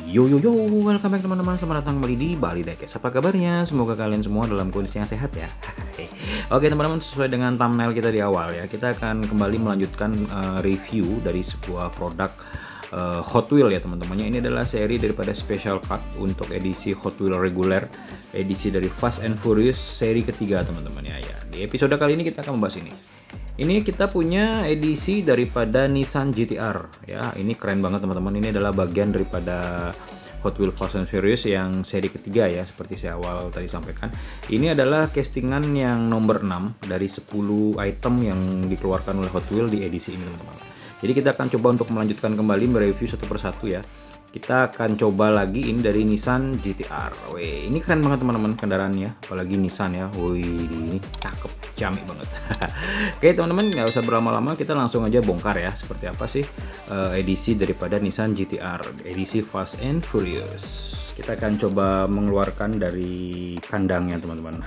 Welcome back teman-teman, selamat datang kembali di Bali Diecast. Apa kabarnya? Semoga kalian semua dalam kondisi yang sehat ya. Oke teman-teman, sesuai dengan thumbnail kita di awal ya, kita akan kembali melanjutkan review dari sebuah produk Hot Wheels ya teman-temannya. Ini adalah seri daripada Special Cut untuk edisi Hot Wheels reguler, edisi dari Fast and Furious seri ketiga teman-teman ya. Di episode kali ini kita akan membahas ini. Ini kita punya edisi daripada Nissan GT-R ya. Ini keren banget teman-teman. Ini adalah bagian daripada Hot Wheels Fast and Furious yang seri ketiga ya, seperti saya awal tadi sampaikan. Ini adalah castingan yang nomor 6 dari 10 item yang dikeluarkan oleh Hot Wheels di edisi ini teman-teman. Jadi kita akan coba untuk melanjutkan kembali mereview satu persatu ya. Kita akan coba lagi ini dari Nissan GT-R. Wih, ini keren banget teman-teman kendaraannya, apalagi Nissan ya. Wih, ini cakep, ciamik banget. Oke teman-teman, nggak usah berlama-lama, kita langsung aja bongkar ya. Seperti apa sih edisi daripada Nissan GT-R, edisi Fast and Furious. Kita akan coba mengeluarkan dari kandangnya teman-teman.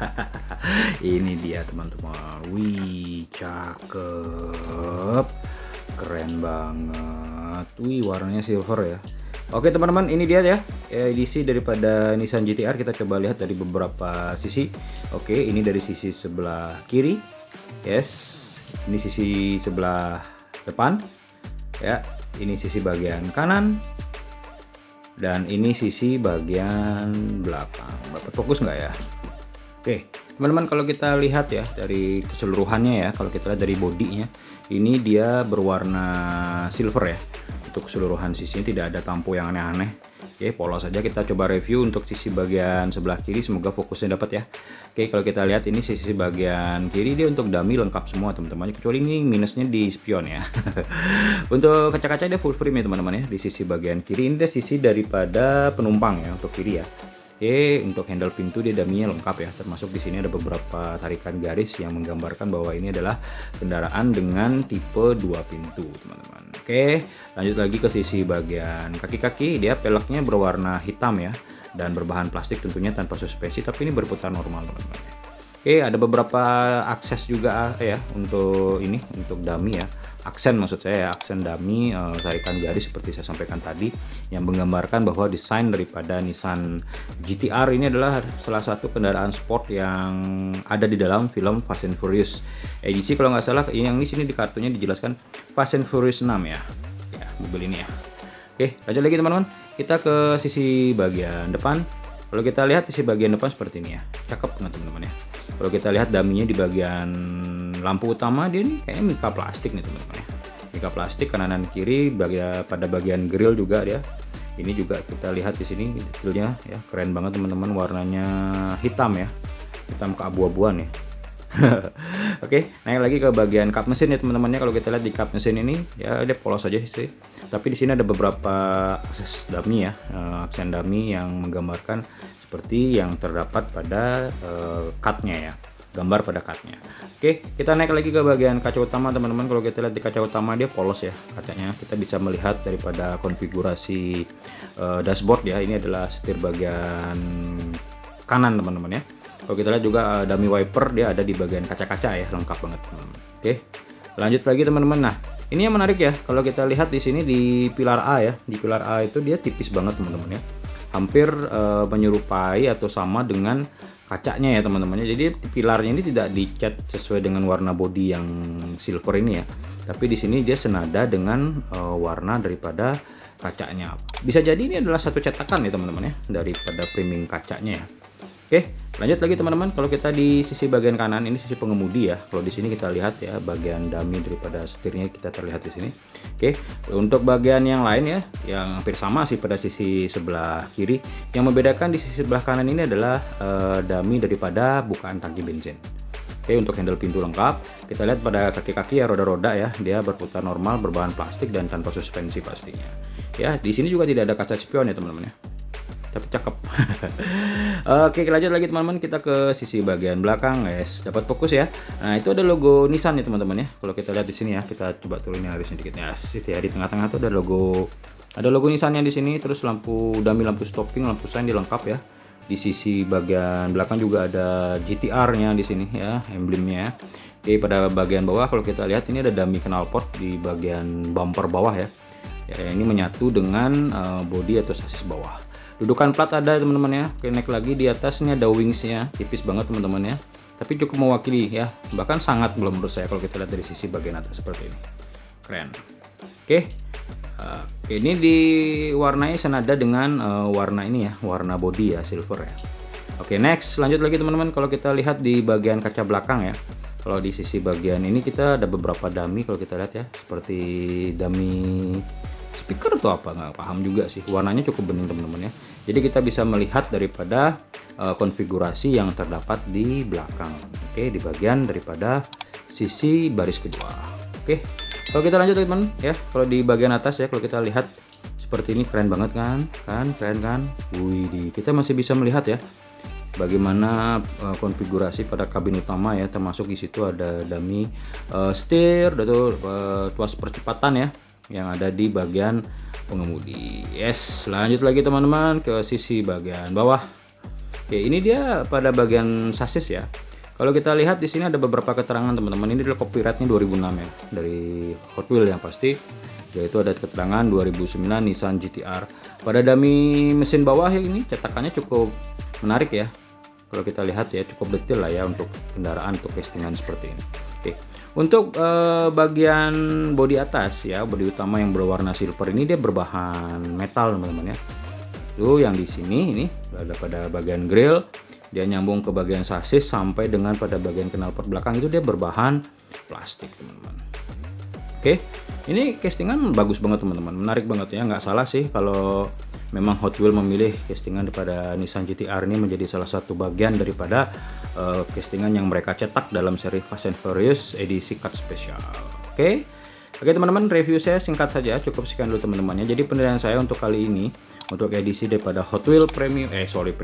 Ini dia teman-teman. Wih, cakep, keren banget. Wih, warnanya silver ya. Oke teman-teman, ini dia ya edisi daripada Nissan GT-R. Kita coba lihat dari beberapa sisi. Oke, ini dari sisi sebelah kiri, yes, ini sisi sebelah depan ya, ini sisi bagian kanan, dan ini sisi bagian belakang. Dapat fokus nggak ya? Oke teman-teman, kalau kita lihat ya dari keseluruhannya ya, kalau kita lihat dari bodinya, ini dia berwarna silver ya. Untuk keseluruhan sisinya tidak ada tampo yang aneh-aneh. Oke, polos saja. Kita coba review untuk sisi bagian sebelah kiri, semoga fokusnya dapat ya. Oke, kalau kita lihat ini sisi bagian kiri, dia untuk dummy lengkap semua teman-teman, kecuali ini minusnya di spion ya. Untuk kaca-kaca dia full frame ya teman-teman ya. Di sisi bagian kiri ini dia sisi daripada penumpang ya, untuk kiri ya. Oke, untuk handle pintu dia dummy-nya lengkap ya, termasuk di sini ada beberapa tarikan garis yang menggambarkan bahwa ini adalah kendaraan dengan tipe 2 pintu teman-teman. Oke, lanjut lagi ke sisi bagian kaki-kaki, dia peleknya berwarna hitam ya, dan berbahan plastik tentunya tanpa suspensi, tapi ini berputar normal teman-teman. Oke, ada beberapa akses juga ya untuk ini, untuk dummy ya. Aksen maksud saya ya, aksen dummy, tarikan garis seperti saya sampaikan tadi, yang menggambarkan bahwa desain daripada Nissan GT-R ini adalah salah satu kendaraan sport yang ada di dalam film Fast and Furious edisi, kalau nggak salah yang di sini di kartunya dijelaskan Fast and Furious 6 ya, mobil ini ya. Oke, lanjut lagi teman-teman, kita ke sisi bagian depan. Kalau kita lihat sisi bagian depan seperti ini ya, cakep banget teman-teman ya. Kalau kita lihat dummy-nya di bagian lampu utama, dia ini kayaknya mika plastik nih teman-teman ya. Mika plastik kanan dan kiri, pada bagian grill juga dia. Ini juga kita lihat di sini detailnya ya, keren banget teman-teman, warnanya hitam ya, hitam keabu-abuan ya. Oke, naik lagi ke bagian kap mesin ya teman-temannya. Kalau kita lihat di kap mesin ini ya, dia polos aja sih, tapi di sini ada beberapa akses dummy ya, aksen dummy yang menggambarkan seperti yang terdapat pada cutnya ya, gambar pada cutnya. Oke, kita naik lagi ke bagian kaca utama teman-teman. Kalau kita lihat di kaca utama dia polos ya kacanya, kita bisa melihat daripada konfigurasi dashboard ya. Ini adalah setir bagian kanan teman-teman ya. Kalau kita lihat juga dummy wiper dia ada di bagian kaca-kaca ya, lengkap banget teman-teman. Oke, lanjut lagi teman-teman. Nah, ini yang menarik ya, kalau kita lihat di sini di pilar A ya, di pilar A itu dia tipis banget teman-teman ya, hampir menyerupai atau sama dengan kacanya ya teman-teman. Jadi pilarnya ini tidak dicat sesuai dengan warna bodi yang silver ini ya, tapi di sini dia senada dengan warna daripada kacanya. Bisa jadi ini adalah satu cetakan ya teman-teman ya, daripada framing kacanya ya. Oke, lanjut lagi teman-teman. Kalau kita di sisi bagian kanan, ini sisi pengemudi ya. Kalau di sini kita lihat ya, bagian dummy daripada setirnya kita terlihat di sini. Oke, untuk bagian yang lain ya, yang hampir sama sih pada sisi sebelah kiri. Yang membedakan di sisi sebelah kanan ini adalah dummy daripada bukaan tangki bensin. Oke, untuk handle pintu lengkap. Kita lihat pada kaki-kaki ya, roda-roda ya, dia berputar normal, berbahan plastik dan tanpa suspensi pastinya. Ya, di sini juga tidak ada kaca spion ya teman-teman ya, tapi cakep. Oke, lanjut lagi teman-teman, kita ke sisi bagian belakang guys, dapat fokus ya. Nah, itu ada logo Nissan ya teman-teman ya. Kalau kita lihat di sini ya, kita coba turunin harusnya sedikit ya. Di tengah-tengah itu ada logo Nissan-nya di sini, terus lampu dummy, lampu stopping, lampu sign dilengkap ya. Di sisi bagian belakang juga ada GT-R-nya di sini ya, emblemnya. Oke, pada bagian bawah kalau kita lihat ini ada dummy knalpot di bagian bumper bawah ya. ya, ini menyatu dengan bodi atau sasis bawah. Dudukan plat ada teman-teman ya. Oke, naik lagi di atas ini ada wingsnya, tipis banget teman-teman ya, tapi cukup mewakili ya, bahkan sangat belum menurut saya kalau kita lihat dari sisi bagian atas seperti ini, keren. Oke, ini diwarnai senada dengan warna ini ya, warna body ya, silver ya. Oke, next lanjut lagi teman-teman. Kalau kita lihat di bagian kaca belakang ya, kalau di sisi bagian ini kita ada beberapa dummy kalau kita lihat ya, seperti dummy speaker atau apa, nggak paham juga sih, warnanya cukup bening teman-teman ya. Jadi kita bisa melihat daripada konfigurasi yang terdapat di belakang. Oke, di bagian daripada sisi baris kedua. Oke, kalau kita lanjut teman-teman ya, kalau di bagian atas ya, kalau kita lihat seperti ini, keren banget kan, keren kan. Wih, kita masih bisa melihat ya bagaimana konfigurasi pada kabin utama ya, termasuk di situ ada dummy setir atau tuas percepatan ya yang ada di bagian pengemudi. Yes, lanjut lagi teman-teman ke sisi bagian bawah. Oke, ini dia pada bagian sasis ya. Kalau kita lihat di sini ada beberapa keterangan teman-teman. Ini adalah copyrightnya 2006 ya, dari Hot Wheels yang pasti, yaitu ada keterangan 2009 Nissan GT-R. Pada dummy mesin bawah ya, ini cetakannya cukup menarik ya. Kalau kita lihat ya, cukup detail lah ya untuk kendaraan, untuk castingan seperti ini. Oke, untuk bagian bodi atas ya, bodi utama yang berwarna silver ini dia berbahan metal teman-teman ya. Tuh yang di sini ini ada pada bagian grill, dia nyambung ke bagian sasis sampai dengan pada bagian knalpot belakang itu dia berbahan plastik teman-teman. Oke, ini castingan bagus banget teman-teman, menarik banget ya, nggak salah sih kalau memang Hot Wheels memilih castingan daripada Nissan GT-R ini menjadi salah satu bagian daripada castingan yang mereka cetak dalam seri Fast and Furious edisi cut spesial. Oke, teman-teman, review saya singkat saja, cukup sekian dulu teman-teman ya. Jadi penilaian saya untuk kali ini untuk edisi daripada Hot Wheels premium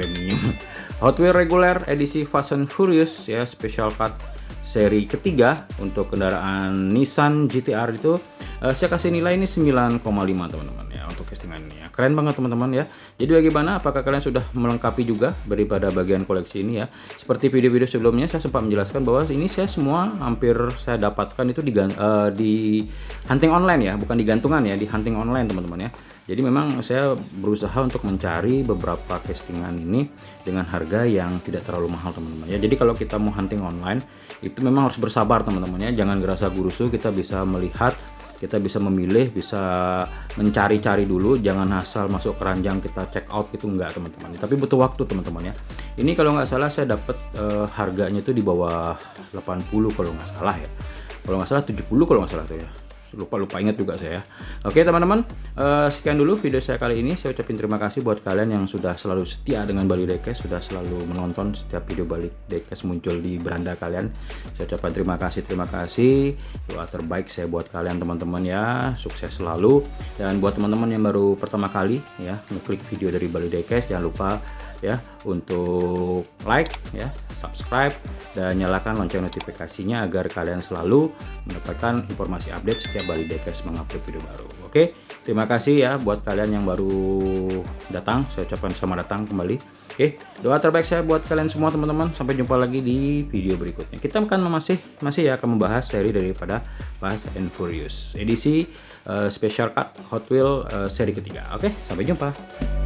Hot Wheels reguler edisi Fast and Furious ya, special cut seri ketiga untuk kendaraan Nissan GT-R itu saya kasih nilai ini 9,5 teman-teman ya untuk castingan ini ya. Keren banget teman-teman ya. Jadi bagaimana, apakah kalian sudah melengkapi juga daripada bagian koleksi ini ya? Seperti video-video sebelumnya saya sempat menjelaskan bahwa ini saya semua hampir saya dapatkan itu di hunting online ya, bukan di gantungan ya, di hunting online teman-teman ya. Jadi memang saya berusaha untuk mencari beberapa castingan ini dengan harga yang tidak terlalu mahal teman-teman ya. Jadi kalau kita mau hunting online itu memang harus bersabar teman-teman ya, jangan gerasa gurusu. Kita bisa melihat, kita bisa memilih, bisa mencari-cari dulu, jangan asal masuk keranjang kita check out gitu, enggak teman-teman, tapi butuh waktu teman-teman ya. Ini kalau nggak salah saya dapat harganya itu di bawah 80 kalau nggak salah ya, kalau nggak salah 70 kalau nggak salah tuh ya, lupa ingat juga saya. Oke teman-teman, sekian dulu video saya kali ini. Saya ucapin terima kasih buat kalian yang sudah selalu setia dengan Bali Diecast, sudah selalu menonton setiap video Bali Diecast muncul di beranda kalian. Saya ucapkan terima kasih. Doa terbaik saya buat kalian teman-teman ya, sukses selalu. Dan buat teman-teman yang baru pertama kali ya ngeklik video dari Bali Diecast, jangan lupa ya untuk like ya, subscribe, dan nyalakan lonceng notifikasinya agar kalian selalu mendapatkan informasi update setiap Bali Diecast mengupload video baru. Oke, terima kasih ya buat kalian yang baru datang, saya ucapkan selamat datang kembali. Oke, doa terbaik saya buat kalian semua teman-teman. Sampai jumpa lagi di video berikutnya. Kita akan masih ya akan membahas seri daripada Fast and Furious edisi special cut Hot Wheels seri ketiga. Oke, sampai jumpa.